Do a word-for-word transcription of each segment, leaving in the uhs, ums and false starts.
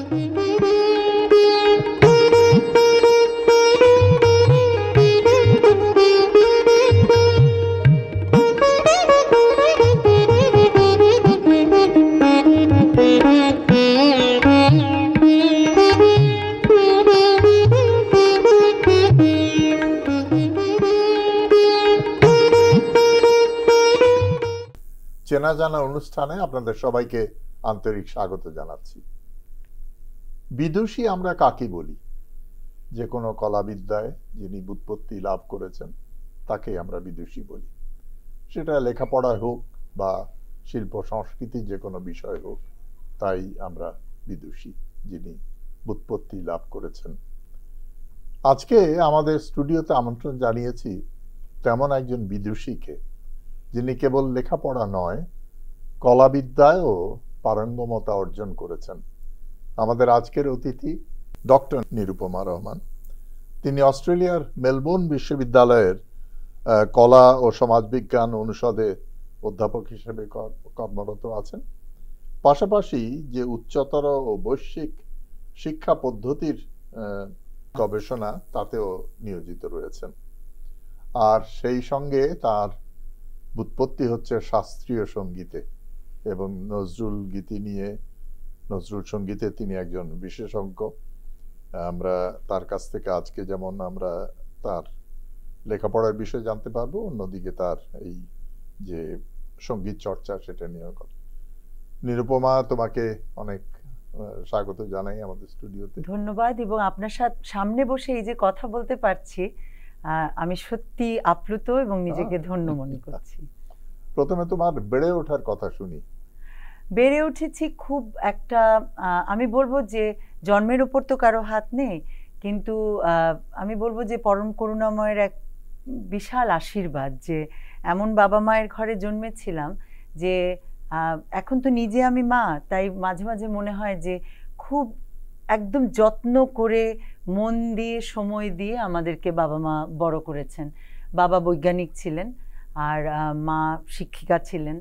চেনা জানা অনুষ্ঠানে আপনাদের সবাইকে আন্তরিক স্বাগত জানাচ্ছি। বিদুষী আমরা কাকে বলি? যে কোনো কলাবিদ্যায় যিনি ব্যুৎপত্তি লাভ করেছেন তাকে আমরা বিদুষী বলি। সেটা লেখাপড়ায় হোক বা শিল্প সংস্কৃতির যে কোনো বিষয় হোক, তাই আমরা বিদুষী, যিনি ব্যুৎপত্তি লাভ করেছেন। আজকে আমাদের স্টুডিওতে আমন্ত্রণ জানিয়েছি তেমন একজন বিদুষীকে, যিনি কেবল লেখাপড়া নয়, কলাবিদ্যায়ও পারঙ্গমতা অর্জন করেছেন। আমাদের আজকের অতিথি ডক্টর নিরুপমা রহমান। তিনি অস্ট্রেলিয়ার মেলবোর্ন বিশ্ববিদ্যালয়ের কলা ও সমাজবিজ্ঞান অনুষদে অধ্যাপক হিসেবে কর্মরত আছেন। পাশাপাশি যে উচ্চতর ও বৈশ্বিক শিক্ষা পদ্ধতির গবেষণা, তাতেও নিয়োজিত রয়েছেন। আর সেই সঙ্গে তার ব্যুৎপত্তি হচ্ছে শাস্ত্রীয় সঙ্গীতে এবং নজরুল গীতি নিয়ে, নজরুল সঙ্গীতে তিনি একজন বিশেষজ্ঞ। আমরা তার কাছ থেকে আজকে যেমন আমরা তার লেখাপড়ার বিষয়ে জানতে পারবো, অন্যদিকে তার এই যে সঙ্গীত চর্চা সেটা নিয়েও কথা। নিরুপমা, তোমাকে অনেক স্বাগত জানাই আমাদের স্টুডিওতে। ধন্যবাদ। এবং আপনার সামনে বসে এই যে কথা বলতে পারছি, আমি সত্যি আপ্লুত এবং নিজেকে ধন্য মনে করছি। প্রথমে তোমার বেড়ে ওঠার কথা শুনি। বেড়ে উঠেছি খুব একটা, আমি বলবো যে জন্মের উপর তো কারো হাত নেই, কিন্তু আমি বলবো যে পরম করুণাময়ের এক বিশাল আশীর্বাদ যে এমন বাবা মায়ের ঘরে জন্মেছিলাম যে এখন তো নিজে আমি মা, তাই মাঝে মাঝে মনে হয় যে খুব একদম যত্ন করে মন দিয়ে সময় দিয়ে আমাদেরকে বাবা মা বড় করেছেন। বাবা বৈজ্ঞানিক ছিলেন আর মা শিক্ষিকা ছিলেন,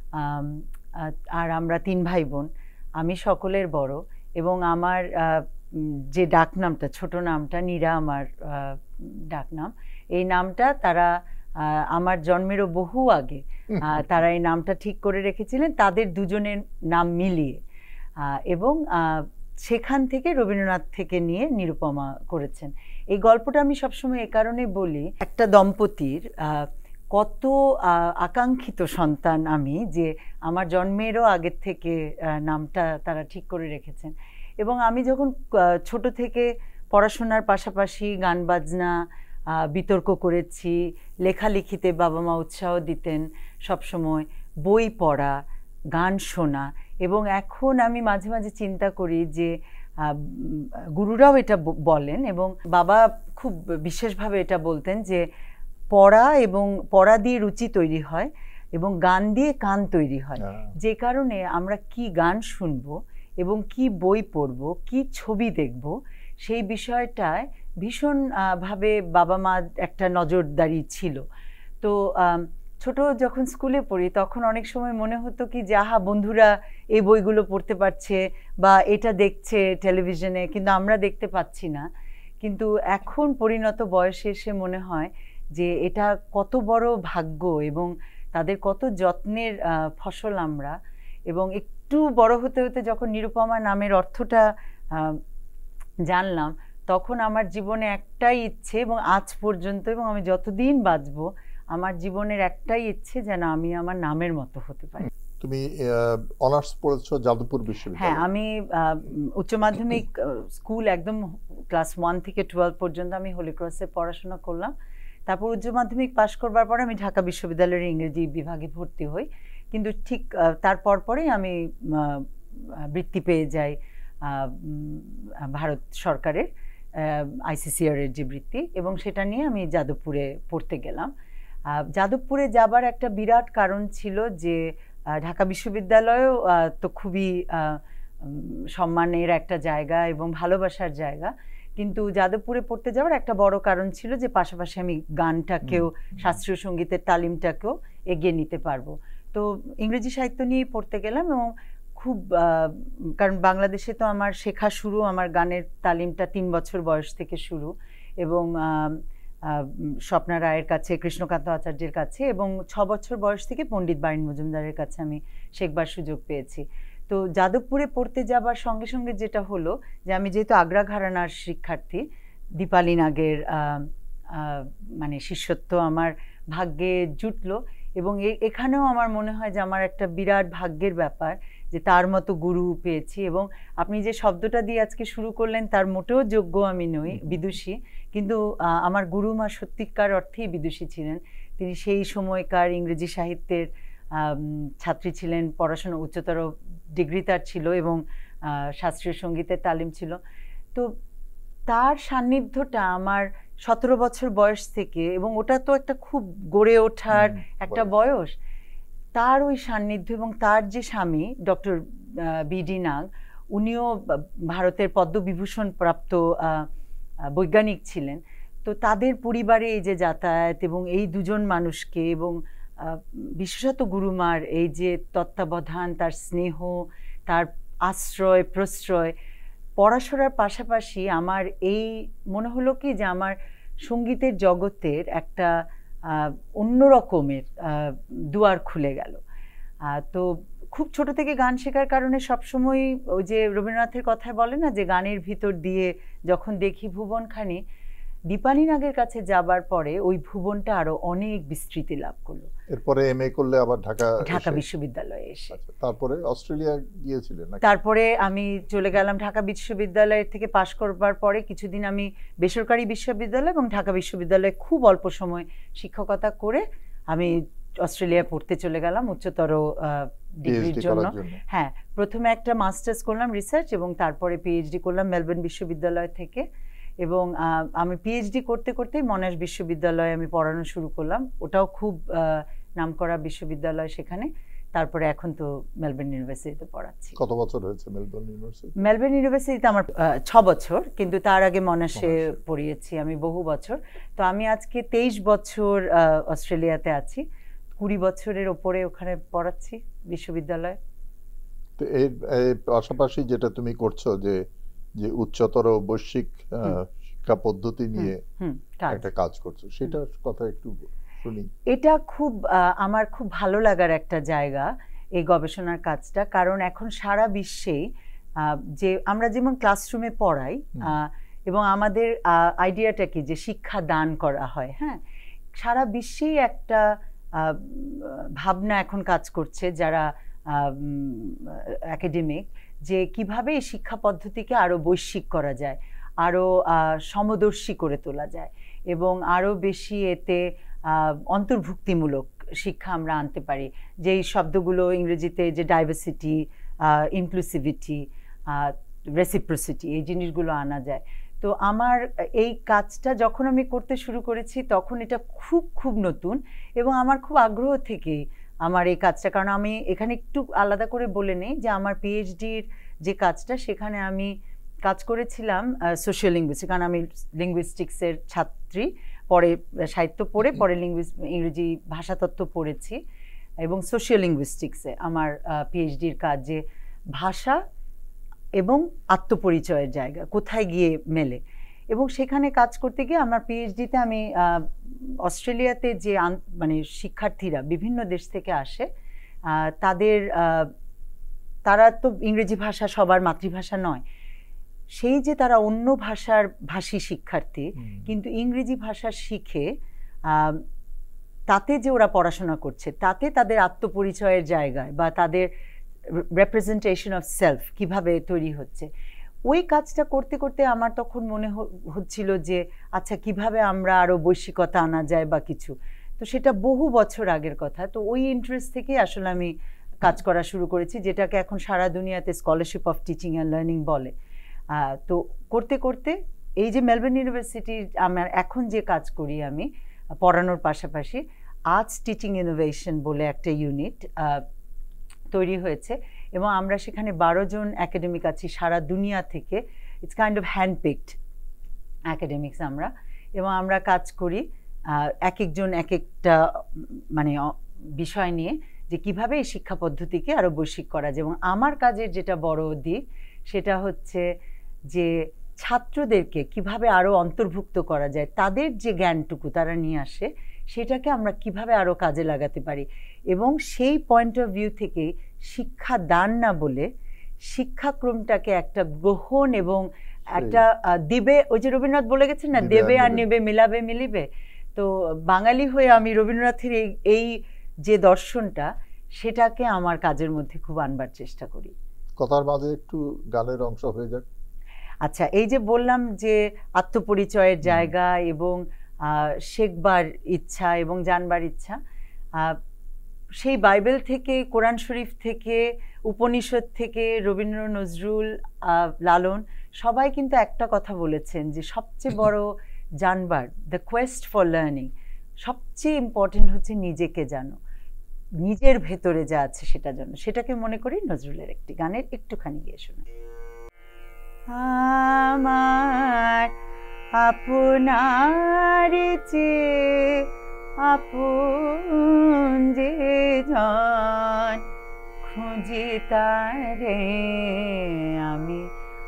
আর আমরা তিন ভাই বোন। আমি সকলের বড় এবং আমার যে ডাকনামটা, ছোট নামটা নীরা আমার ডাকনাম, এই নামটা তারা আমার জন্মেরও বহু আগে তারা এই নামটা ঠিক করে রেখেছিলেন, তাদের দুজনের নাম মিলিয়ে। এবং সেখান থেকে রবীন্দ্রনাথ থেকে নিয়ে নিরুপমা করেছেন। এই গল্পটা আমি সবসময় এ কারণে বলি, একটা দম্পতির কত আকাঙ্ক্ষিত সন্তান আমি, যে আমার জন্মেরও আগের থেকে নামটা তারা ঠিক করে রেখেছেন। এবং আমি যখন ছোট থেকে পড়াশোনার পাশাপাশি গান বাজনা, বিতর্ক করেছি, লেখালেখিতে বাবা মা উৎসাহ দিতেন সবসময়, বই পড়া, গান শোনা। এবং এখন আমি মাঝে মাঝে চিন্তা করি যে গুরুরাও এটা বলেন এবং বাবা খুব বিশেষভাবে এটা বলতেন যে পড়া এবং পড়া দিয়ে রুচি তৈরি হয় এবং গান দিয়ে কান তৈরি হয়। যে কারণে আমরা কি গান শুনবো এবং কি বই পড়বো, কি ছবি দেখব, সেই বিষয়টায় ভীষণ ভাবে বাবা মা একটা নজরদারি ছিল। তো ছোট যখন স্কুলে পড়ি তখন অনেক সময় মনে হতো কি যে আহা, বন্ধুরা এই বইগুলো পড়তে পারছে বা এটা দেখছে টেলিভিশনে, কিন্তু আমরা দেখতে পাচ্ছি না। কিন্তু এখন পরিণত বয়সে এসে মনে হয় যে এটা কত বড় ভাগ্য এবং তাদের কত যত্নের ফসল আমরা। এবং একটু বড় হতে হতে যখন নিরুপমা নামের অর্থটা জানলাম, তখন আমার জীবনে একটাই ইচ্ছে, এবং আজ পর্যন্ত এবং আমি যতদিন বাঁচবো আমার জীবনের একটাই ইচ্ছে যেন আমি আমার নামের মতো হতে পারি। তুমি অনার্স পড়েছো যাদবপুর বিশ্ববিদ্যালয়ে? হ্যাঁ, আমি উচ্চ মাধ্যমিক স্কুল একদম ক্লাস ওয়ান থেকে টুয়েলভ পর্যন্ত আমি হোলি ক্রসে পড়াশোনা করলাম। তারপর উচ্চ মাধ্যমিক পাশ করবার পরে আমি ঢাকা বিশ্ববিদ্যালয়ের ইংরেজি বিভাগে ভর্তি হই। কিন্তু ঠিক তারপর পরেই আমি বৃত্তি পেয়ে যাই ভারত সরকারের আইসিসিআর এর যে বৃত্তি, এবং সেটা নিয়ে আমি যাদবপুরে পড়তে গেলাম। যাদবপুরে যাবার একটা বিরাট কারণ ছিল যে ঢাকা বিশ্ববিদ্যালয়ও তো খুবই সম্মানের একটা জায়গা এবং ভালোবাসার জায়গা, কিন্তু যাদবপুরে পড়তে যাওয়ার একটা বড় কারণ ছিল যে পাশাপাশি আমি গানটাকেও, শাস্ত্রীয় সঙ্গীতের তালিমটাকেও এগিয়ে নিতে পারবো। তো ইংরেজি সাহিত্য নিয়ে পড়তে গেলাম এবং খুব কারণ বাংলাদেশে তো আমার শেখা শুরু, আমার গানের তালিমটা তিন বছর বয়স থেকে শুরু, এবং স্বপ্না রায়ের কাছে, কৃষ্ণকান্ত আচার্যের কাছে, এবং ছ বছর বয়স থেকে পণ্ডিত বারিন মজুমদারের কাছে আমি শেখবার সুযোগ পেয়েছি। তো যাদবপুরে পড়তে যাবার সঙ্গে সঙ্গে যেটা হলো যে আমি যেহেতু আগ্রা ঘরানার শিক্ষার্থী, দীপালি নাগের মানে শিষ্যত্ব আমার ভাগ্যে জুটলো, এবং এখানেও আমার মনে হয় যে আমার একটা বিরাট ভাগ্যের ব্যাপার যে তার মতো গুরু পেয়েছি। এবং আপনি যে শব্দটা দিয়ে আজকে শুরু করলেন তার মোটেও যোগ্য আমি নই, বিদুষী, কিন্তু আমার গুরুমা সত্যিকার অর্থেই বিদুষী ছিলেন। তিনি সেই সময়কার ইংরেজি সাহিত্যের ছাত্রী ছিলেন, পড়াশোনা উচ্চতর ডিগ্রি তার ছিল, এবং শাস্ত্রীয় সঙ্গীতের তালিম ছিল। তো তার সান্নিধ্যটা আমার সতেরো বছর বয়স থেকে, এবং ওটা তো একটা খুব গড়ে ওঠার একটা বয়স, তার ওই সান্নিধ্য, এবং তার যে স্বামী ডক্টর বিডি নাগ, উনিও ভারতের পদ্মবিভূষণ প্রাপ্ত বৈজ্ঞানিক ছিলেন। তো তাদের পরিবারে এই যে যাতায়াত, এবং এই দুজন মানুষকে, এবং বিশেষত গুরুমার এই যে তত্ত্বাবধান, তার স্নেহ, তার আশ্রয় প্রশ্রয়, পড়াশোনার পাশাপাশি আমার এই মনে হলো কি যে আমার সঙ্গীতের জগতের একটা অন্য রকমের দুয়ার খুলে গেল। তো খুব ছোট থেকে গান শেখার কারণে সবসময় ওই যে রবীন্দ্রনাথের কথায় বলে না যে গানের ভিতর দিয়ে যখন দেখি ভুবনখানি, দীপালি নাগের কাছে যাবার পরে ওই ভুবনটা আরো অনেক বিস্তৃতি লাভ করলো। এরপরে এমএ করলে আবার ঢাকা ঢাকা বিশ্ববিদ্যালয়ে এসে, তারপরে অস্ট্রেলিয়া গিয়েছিলেন? তারপরে আমি চলে গেলাম ঢাকা বিশ্ববিদ্যালয় থেকে পাশ করবার পরে কিছুদিন আমি বেসরকারি বিশ্ববিদ্যালয় এবং ঢাকা বিশ্ববিদ্যালয়ে খুব অল্প সময় শিক্ষকতা করে আমি অস্ট্রেলিয়া পড়তে চলে গেলাম উচ্চতর ডিগ্রির জন্য। হ্যাঁ, প্রথমে একটা মাস্টার্স করলাম রিসার্চ, এবং তারপরে পিএইচডি করলাম মেলবোর্ন বিশ্ববিদ্যালয় থেকে। এবং আমি পিএইচডি করতে করতেই মনাশ বিশ্ববিদ্যালয়ে আমি পড়ানো শুরু করলাম, ওটাও খুব নামকরা বিশ্ববিদ্যালয় সেখানে। তারপরে এখন তো মেলবোর্ন ইউনিভার্সিটিতে পড়াচ্ছি। কত বছর হয়েছে মেলবোর্ন ইউনিভার্সিটি? মেলবোর্ন ইউনিভার্সিটিতে আমার ছ বছর, কিন্তু তার আগে মনাশে পড়িয়েছি আমি বহু বছর। তো আমি আজকে তেইশ বছর অস্ট্রেলিয়াতে আছি, কুড়ি বছরের ওপরে ওখানে পড়াচ্ছি বিশ্ববিদ্যালয়ে। তো এর পাশাপাশি যেটা তুমি করছো যে যে উচ্চতর বৈশ্বিক শিক্ষা পদ্ধতি নিয়ে একটা কাজ করছো, সেটার কথা একটু শুনি। এটা খুব আমার খুব ভালো লাগার একটা জায়গা এই গবেষণার কাজটা, কারণ এখন সারা বিশ্বেই যে আমরা যেমন ক্লাসরুমে পড়াই, এবং আমাদের আইডিয়াটা কি যে শিক্ষা দান করা হয়, হ্যাঁ, সারা বিশ্বেই একটা ভাবনা এখন কাজ করছে যারা একাডেমিক, যে কিভাবে এই শিক্ষা পদ্ধতিকে আরো বৈশ্বিক করা যায়, আরো সমদর্শী করে তোলা যায়, এবং আরো বেশি এতে অন্তর্ভুক্তিমূলক শিক্ষা আমরা আনতে পারি। যেই শব্দগুলো ইংরেজিতে যে ডাইভার্সিটি, ইনক্লুসিভিটি, রেসিপ্রোসিটি, এই জিনিসগুলো আনা যায়। তো আমার এই কাজটা যখন আমি করতে শুরু করেছি তখন এটা খুব খুব নতুন, এবং আমার খুব আগ্রহ থেকেই আমার এই কাজটা, কারণ আমি এখানে একটু আলাদা করে বলে নেই যে আমার পিএইচডির যে কাজটা সেখানে আমি কাজ করেছিলাম সোশিয়াল লিঙ্গুইস্টিক্স, কারণ আমি লিঙ্গুইস্টিক্সের ছাত্রী, পরে সাহিত্য পড়ে পরে লিঙ্গুইস্ট ইংরেজি ভাষাতত্ত্ব পড়েছি, এবং সোশিয়াল লিঙ্গুইস্টিক্সে আমার পিএইচডির কাজ যে ভাষা এবং আত্মপরিচয়ের জায়গা কোথায় গিয়ে মেলে। এবং সেখানে কাজ করতে গিয়ে আমার পিএইচডিতে আমি অস্ট্রেলিয়াতে যে মানে শিক্ষার্থীরা বিভিন্ন দেশ থেকে আসে, তাদের তারা তো ইংরেজি ভাষা সবার মাতৃভাষা নয়, সেই যে তারা অন্য ভাষার ভাষী শিক্ষার্থী, কিন্তু ইংরেজি ভাষা শিখে তাতে যে ওরা পড়াশোনা করছে তাতে তাদের আত্মপরিচয়ের জায়গায় বা তাদের রিপ্রেজেন্টেশন অফ সেলফ কিভাবে তৈরি হচ্ছে, ওই কাজটা করতে করতে আমার তখন মনে হচ্ছিল যে আচ্ছা কিভাবে আমরা আরো বৈশ্বিকতা আনা যায় বা কিছু। তো সেটা বহু বছর আগের কথা। তো ওই ইন্টারেস্ট থেকে আসলে আমি কাজ করা শুরু করেছি, যেটাকে এখন সারা দুনিয়াতে scholarship of teaching and learning বলে। তো করতে করতে এই যে মেলবোর্ন ইউনিভার্সিটির আমার এখন যে কাজ করি আমি পড়ানোর পাশাপাশি, আর্টস টিচিং ইনোভেশন বলে একটা ইউনিট তৈরি হয়েছে, এবং আমরা সেখানে বারো জন একাডেমিক আছি সারা দুনিয়া থেকে। It's kind of handpicked academics আমরা, এবং আমরা কাজ করি এক একজন এক একটা মানে বিষয় নিয়ে, যে কিভাবে এই শিক্ষা পদ্ধতিকে আরো বৈশ্বিক করা যায়। এবং আমার কাজের যেটা বড় দিক সেটা হচ্ছে যে ছাত্রদেরকে কিভাবে আরো অন্তর্ভুক্ত করা যায়, তাদের যে জ্ঞানটুকু তারা নিয়ে আসে সেটাকে আমরা কিভাবে আরো কাজে লাগাতে পারি, এবং সেই পয়েন্ট অফ ভিউ থেকে শিক্ষা দান না বলে শিক্ষাক্রমটাকে একটা গ্রহণ এবং একটা দিবে, ওই যে রবীন্দ্রনাথ বলে গেছেন না, দেবে আর নেবে মিলাবে মিলিবে। তো বাঙালি হয়ে আমি রবীন্দ্রনাথের এই এই যে দর্শনটা সেটাকে আমার কাজের মধ্যে খুব আনবার চেষ্টা করি। কথার মাঝে একটু গানের অংশ হয়ে যাক। আচ্ছা, এই যে বললাম যে আত্মপরিচয়ের জায়গা এবং শেখবার ইচ্ছা এবং জানবার ইচ্ছা, সেই বাইবেল থেকে, কোরআন শরীফ থেকে, উপনিষদ থেকে, রবীন্দ্র নজরুল, লালন সবাই কিন্তু একটা কথা বলেছেন যে সবচেয়ে বড় জানবার, দ্য কোয়েস্ট ফর লার্নিং, সবচেয়ে ইম্পর্টেন্ট হচ্ছে নিজেকে জানো, নিজের ভেতরে যা আছে সেটা জানো। সেটাকে মনে করি নজরুলের একটি গানের একটুখানি গিয়ে শোনাই। আমার আপনার চেয়ে আপন যে জন, খুঁজি তারে আমি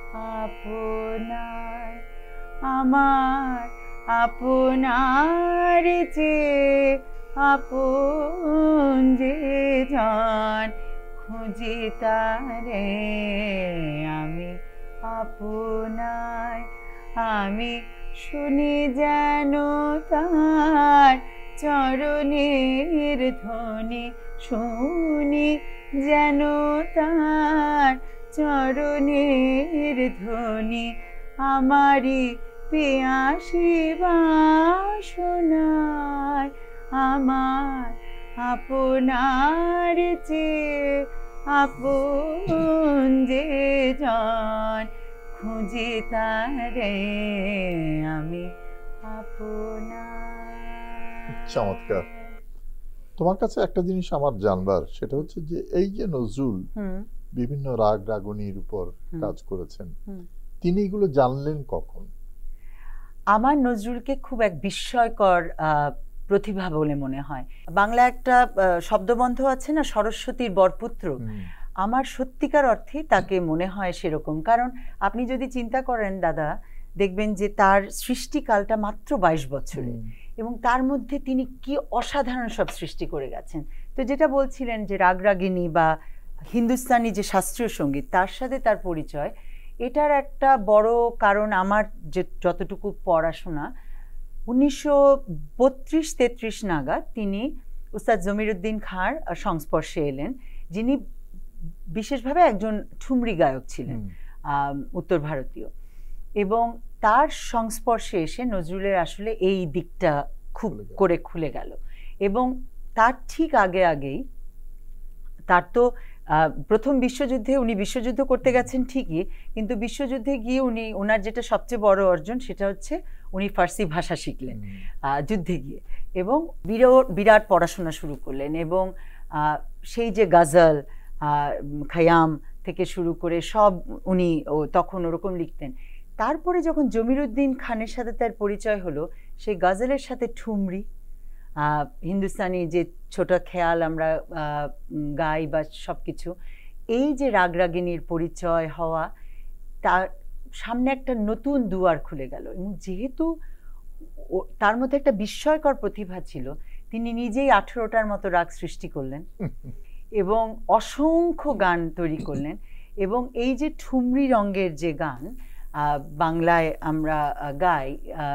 আপনার। আমার আপনার চেয়ে আপন যে জন, খুঁজি তারে আমি আপনার। আমি শুনি যেন তার চরণের ধ্বনি, শুনি যেন তার চরণের ধ্বনি, আমারি পিয়াসী বাসনায়। আমার আপনার চেয়ে আপন যে জন, খুঁজি তারে আমি আপনার। চমৎকার। তোমার কাছে একটা জিনিস আমার জানবার, সেটা হচ্ছে যে এই যে নজরুল বিভিন্ন রাগ রাগনির উপর কাজ করেছেন, তিনি এগুলো জানলেন কখন? আমার নজরুলকে খুব এক বিস্ময়কর প্রতিভা বলে মনে হয়। বাংলা একটা শব্দবন্ধ আছে না, সরস্বতীর বরপুত্র। আমার সত্যিকার অর্থে তাকে মনে হয় সেরকম। কারণ আপনি যদি চিন্তা করেন দাদা, দেখবেন যে তার সৃষ্টিকালটা মাত্র বাইশ বছরে, এবং তার মধ্যে তিনি কি অসাধারণ সব সৃষ্টি করে গেছেন। তো যেটা বলছিলেন যে রাগরাগিনী বা হিন্দুস্তানি যে শাস্ত্রীয় সঙ্গীত, তার সাথে তার পরিচয়, এটার একটা বড় কারণ আমার যে যতটুকু পড়াশোনা, উনিশশো বত্রিশ তেত্রিশ নাগাদ তিনি উস্তাদ জমিরুদ্দিন খাঁর সংস্পর্শে এলেন, যিনি বিশেষভাবে একজন ঠুমরি গায়ক ছিলেন, উত্তর ভারতীয়। এবং তার সংস্পর্শে এসে নজরুলের আসলে এই দিকটা খুব করে খুলে গেল। এবং তার ঠিক আগে আগেই, তার তো প্রথম বিশ্বযুদ্ধে উনি বিশ্বযুদ্ধ করতে গেছেন ঠিকই, কিন্তু বিশ্বযুদ্ধে গিয়ে উনি, ওনার যেটা সবচেয়ে বড় অর্জন সেটা হচ্ছে উনি ফার্সি ভাষা শিখলেন যুদ্ধে গিয়ে, এবং বিরাট বিরাট পড়াশোনা শুরু করলেন। এবং সেই যে গজল, খায়াম থেকে শুরু করে সব উনি তখন ওরকম লিখতেন। তারপরে যখন জমিরুদ্দিন খানের সাথে তার পরিচয় হলো, সেই গজলের সাথে ঠুমরি, হিন্দুস্তানি যে ছোট খেয়াল আমরা গাই বা সব কিছু, এই যে রাগরাগিনীর পরিচয় হওয়া, তার সামনে একটা নতুন দুয়ার খুলে গেল। এবং যেহেতু তার মধ্যে একটা বিস্ময়কর প্রতিভা ছিল, তিনি নিজেই আঠেরোটার মতো রাগ সৃষ্টি করলেন এবং অসংখ্য গান তৈরি করলেন। এবং এই যে ঠুমরি রঙের যে গান বাংলায় আমরা গাই,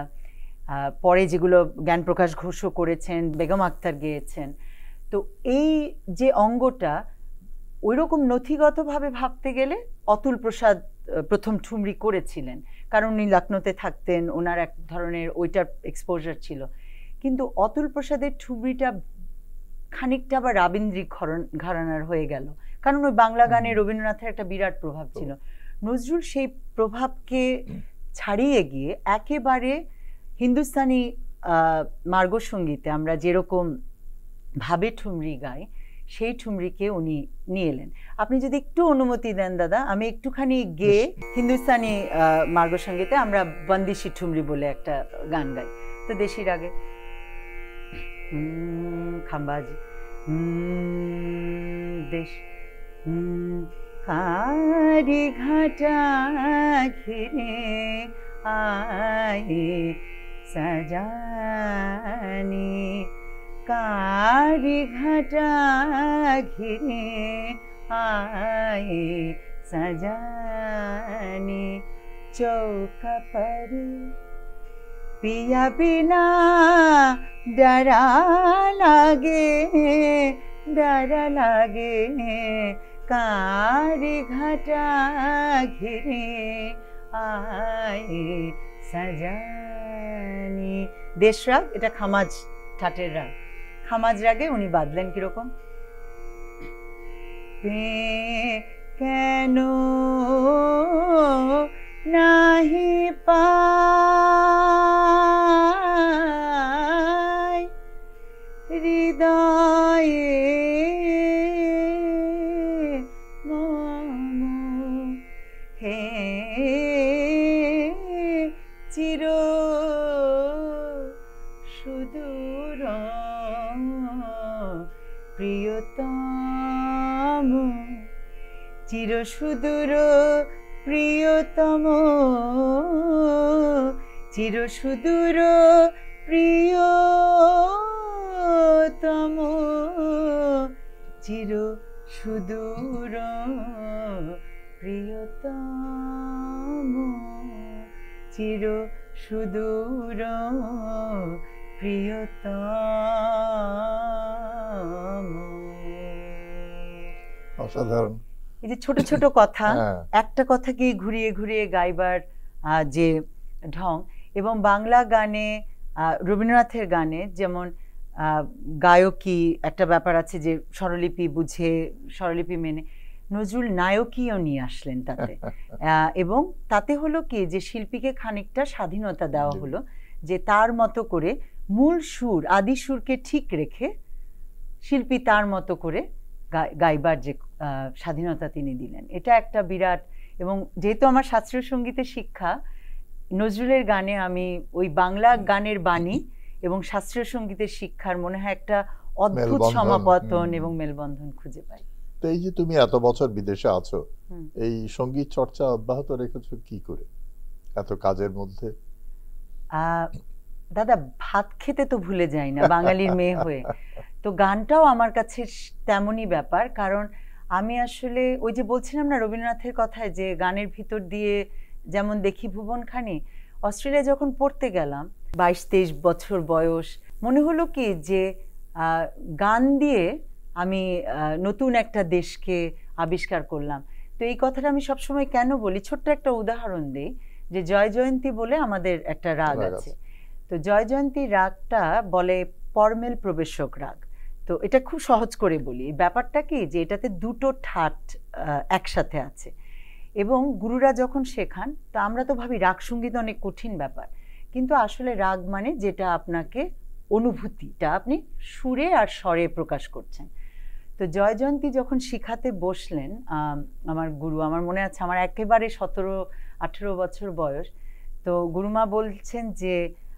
পরে যেগুলো জ্ঞানপ্রকাশ ঘোষও করেছেন, বেগম আক্তার গেয়েছেন, তো এই যে অঙ্গটা ওই রকম নথিগতভাবে ভাবতে গেলে অতুল প্রসাদ প্রথম ঠুমরি করেছিলেন, কারণ উনি লখনৌতে থাকতেন, ওনার এক ধরনের ওইটার এক্সপোজার ছিল। কিন্তু অতুল প্রসাদের ঠুমরিটা খানিকটা আবার রাবীন্দ্রিক ঘরানার হয়ে গেল, কারণ ওই বাংলা গানে রবীন্দ্রনাথের একটা বিরাট প্রভাব ছিল। নজরুল সেই প্রভাবকে ছাড়িয়ে গিয়ে একেবারে হিন্দুস্তানি মার্গসঙ্গীতে আমরা যেরকম ভাবে ঠুমরি গাই, সেই ঠুমরিকে উনি নিয়ে এলেন। আপনি যদি একটু অনুমতি দেন দাদা, আমি একটুখানি গেয়ে হিন্দুস্তানি মার্গসঙ্গীতে আমরা বন্দিশি ঠুমরি বলে একটা গান গাই। তো দেশি রাগে খাম্বাজি উম, দেশ উম, কারি ঘাটা ঘিরে আয়ে সাজানি, কারি ঘাটা ঘিরে আয়ে সাজানি, চৌকা পরে पिया बिना डरा लागे, डरा लागे, कारी घाटा घिरे आए সাজানি। দেশ রাগ, এটা খামাজ ঠাটের রাগ। খামাজ রাগে উনি বাঁধলেন কিরকম, কেন নাহি পাই হৃদয়ে মম, হে চির সুদূর প্রিয়তম, চির সুদূর প্রিয়তম, চির সুদূর প্রিয়তম, চির সুদূর প্রিয়তম, চির সুদূর প্রিয়তম। অসাধারণ। এই যে ছোট ছোট কথা, একটা কথাকেই ঘুরিয়ে ঘুরিয়ে গাইবার যে ঢং, এবং বাংলা গানে রবীন্দ্রনাথের গানে যেমন গায়কী একটা ব্যাপার আছে যে স্বরলিপি বুঝে স্বরলিপি মেনে, নজরুল নায়কীও নিয়ে আসলেন তাতে। এবং তাতে হলো কি যে শিল্পীকে খানিকটা স্বাধীনতা দেওয়া হলো যে তার মতো করে মূল সুর আদি সুরকে ঠিক রেখে শিল্পী তার মতো করে গাইবার যে স্বাধীনতা তিনি দিলেন, এটা একটা বিরাট। এবং যেহেতু আমার শাস্ত্রীয় সঙ্গীতের শিক্ষা, নজরুলের গানে আমি ওই বাংলা গানের বাণী এবং শাস্ত্রীয় সঙ্গীতের শিক্ষার মনে হয় একটা অদ্ভুত সমাপতন এবং মেলবন্ধন খুঁজে পাই। তো এই যে তুমি এত বছর বিদেশে আছো, এই সঙ্গীত চর্চা অব্যাহত রেখেছো কি করে এত কাজের মধ্যে? আহ দাদা, ভাত খেতে তো ভুলে যাই না বাঙালির মেয়ে হয়ে, তো গানটাও আমার কাছে তেমনই ব্যাপার। কারণ আমি আসলে ওই যে বলছিলাম না রবীন্দ্রনাথের কথায় যে গানের ভিতর দিয়ে যেমন দেখি ভুবনখানি, অস্ট্রেলিয়া যখন পড়তে গেলাম বাইশ তেইশ বছর বয়স, মনে হলো কি যে গান দিয়ে আমি নতুন একটা দেশকে আবিষ্কার করলাম। তো এই কথাটা আমি সবসময় কেন বলি, ছোট্ট একটা উদাহরণ দিই, যে জয় জয়ন্তী বলে আমাদের একটা রাগ আছে। তো জয় জয়ন্তী রাগটা বলে পরমেল প্রবেশক রাগ। তো এটা খুব সহজ করে বলি, ব্যাপারটা কি যে এটাতে দুটো ঠাট একসাথে আছে, এবং গুরুরা যখন শেখান তা আমরা তো ভাবি রাগ সঙ্গীত অনেক কঠিন ব্যাপার, কিন্তু আসলে রাগ মানে যেটা আপনাকে অনুভূতিটা আপনি সুরে আর স্বরে প্রকাশ করছেন। তো জয় জয়ন্তী যখন শিখাতে বসলেন আমার গুরু, আমার মনে আছে আমার একেবারে সতেরো আঠেরো বছর বয়স, তো গুরুমা বলছেন যে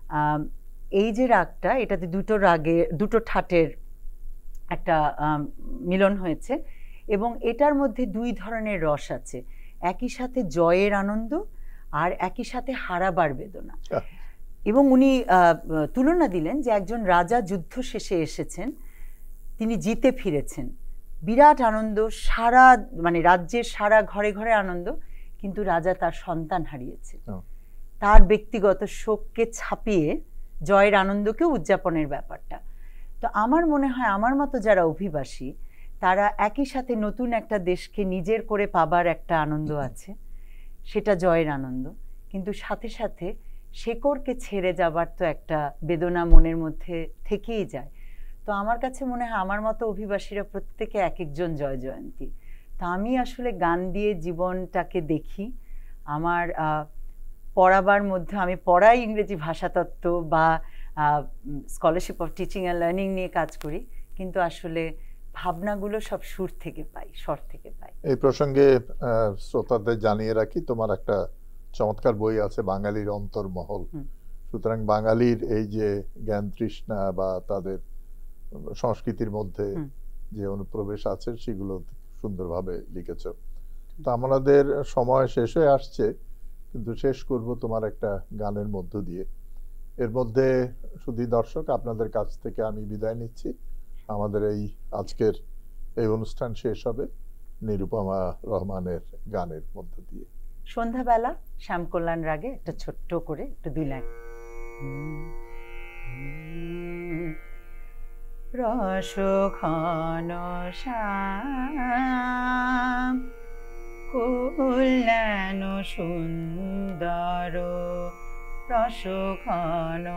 এই যে রাগটা, এটাতে দুটো রাগে দুটো ঠাটের একটা মিলন হয়েছে, এবং এটার মধ্যে দুই ধরনের রস আছে, একই সাথে জয়ের আনন্দ আর একই সাথে হারাবার বেদনা। এবং উনি তুলনা দিলেন যে একজন রাজা যুদ্ধ শেষে এসেছেন, তিনি জিতে ফিরেছেন, বিরাট আনন্দ, সারা মানে রাজ্যের সারা ঘরে ঘরে আনন্দ, কিন্তু রাজা তার সন্তান হারিয়েছে, তার ব্যক্তিগত শোককে ছাপিয়ে জয়ের আনন্দকেও উদযাপনের ব্যাপারটা। তো আমার মনে হয় আমার মতো যারা অভিবাসী তারা একই সাথে নতুন একটা দেশকে নিজের করে পাবার একটা আনন্দ আছে, সেটা জয়ের আনন্দ, কিন্তু সাথে সাথে শেকড়কে ছেড়ে যাবার তো একটা বেদনা মনের মধ্যে থেকেই যায়। তো আমার কাছে মনে হয় আমার মতো অভিবাসীরা প্রত্যেকে এক একজন জয় জয়ন্তী। তা আমি আসলে গান দিয়ে জীবনটাকে দেখি। আমার পড়াবার মধ্যে আমি পড়াই ইংরেজি ভাষাতত্ত্ব বা scholarship of teaching and learning নিয়ে কাজ করি, কিন্তু আসলে ভাবনাগুলো সব সুর থেকে পাই, স্বর থেকে পাই। এই প্রসঙ্গে শ্রোতাদের জানিয়ে রাখি, তোমার একটা চমৎকার বই আছে বাঙালির অন্তর্মহল। সুতরাং বাঙালির এই যে জ্ঞান তৃষ্ণা বা তাদের সংস্কৃতির মধ্যে যে অনুপ্রবেশ আছে সেগুলো সুন্দরভাবে লিখেছ। তা আমাদের সময় শেষ হয়ে আসছে, কিন্তু শেষ করব তোমার একটা গানের মধ্য দিয়ে। এর মধ্যে শুধু দর্শক, আপনাদের কাছ থেকে আমি বিদায় নিচ্ছি। আমাদের এই আজকের এই অনুষ্ঠান শেষ হবে নিরুপমা রহমানের গানের মধ্য দিয়ে। সন্ধ্যাবেলা শ্যামকল্যাণ রাগে একটা ছোট্ট করে একটু দুই লাইন। রস ঘন শ্যাম কল্যাণ সুন্দর, রস ঘন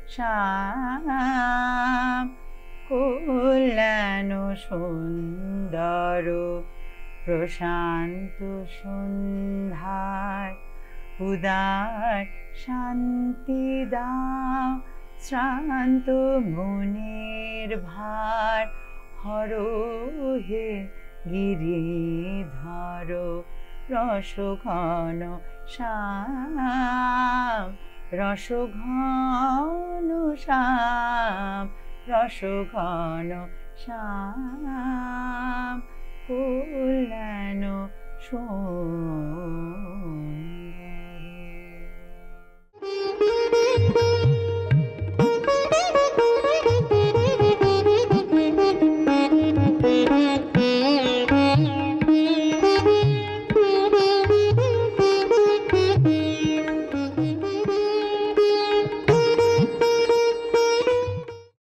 শ্যাম কল্যাণ সুন্দর, প্রশান্ত সন্ধ্যায় উদার শান্তি দাও, শ্রান্ত মনের ভার হরো হে গিরিধর, রস ঘন শ্যাম, রস ঘন শ্যাম, রস ঘন শ্যাম কল্যাণ সুন্দর।